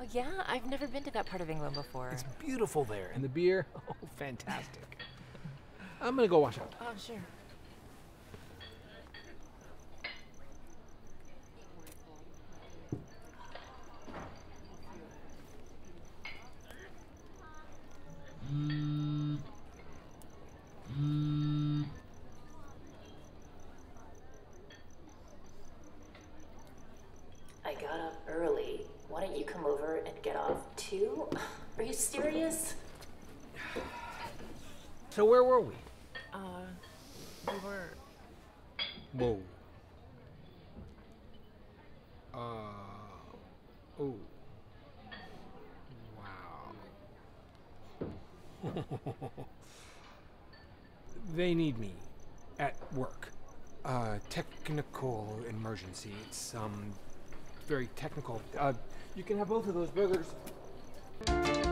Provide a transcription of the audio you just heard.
Oh, yeah? I've never been to that part of England before. It's beautiful there, and the beer, oh, fantastic. I'm gonna go wash up. Oh, sure. I got up early. Why don't you come over and get off too? Are you serious? So where were we? We were... Whoa. Oh. Wow. They need me at work. Technical emergency. It's very technical. You can have both of those burgers.